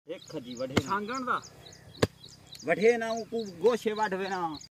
एक खदी वढे सांगण दा वढे ना को गोशे वाढवे ना